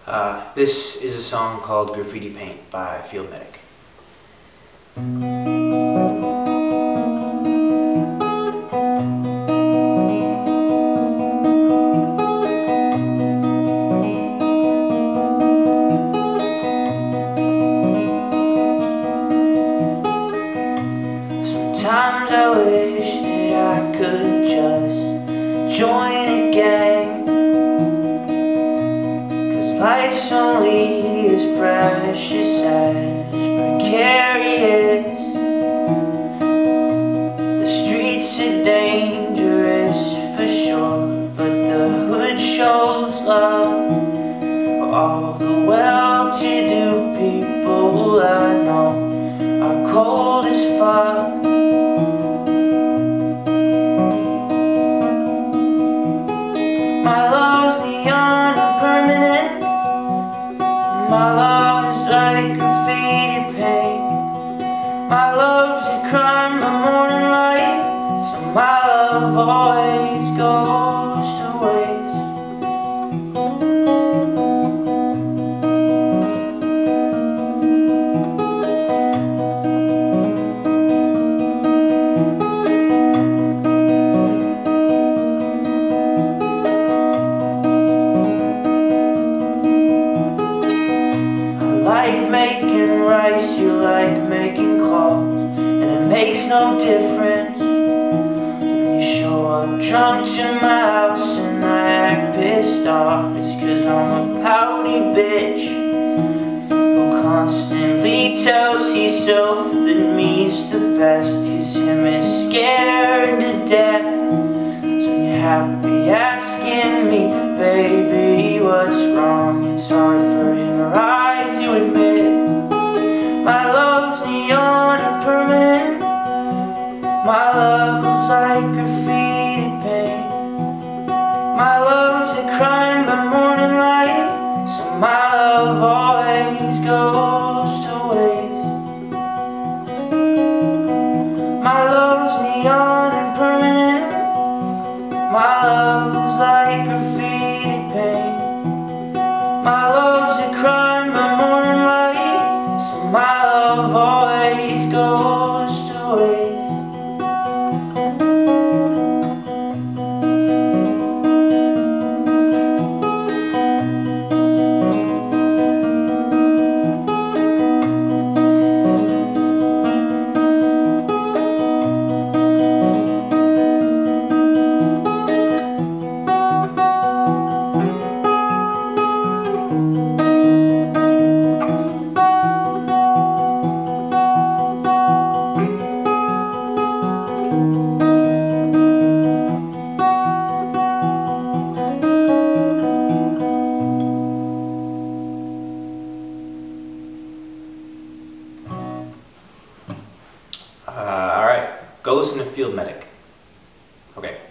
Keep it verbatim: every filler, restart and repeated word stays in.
Uh, this is a song called Graffiti Paint by Field Medic. Sometimes I wish that I could just join a gang, 'cause life's only as precious as precarious. The streets are dangerous for sure, but the hood shows love. All the well-to-do people I know are cold as fuck. My love's neon and permanent. My love is like graffiti paint. My love's a crime by morning light, so my love always goes to waste. Like making rice, you like making calls, and it makes no difference when you show up drunk to my house and I act pissed off. It's 'cause I'm a pouty bitch who constantly tells himself that me's the best, 'cause him is scared to death. So when you're happy asking me, baby, what's wrong? It's hard for him or I to admit. My love's neon and permanent. My love's like graffiti paint. My love's a crime by morning light, so my love always goes to waste. My love's neon and permanent. My love's like graffiti paint. My love's a crime by morning light, so my love always goes to waste. Uh, Alright, go listen to Field Medic. Okay.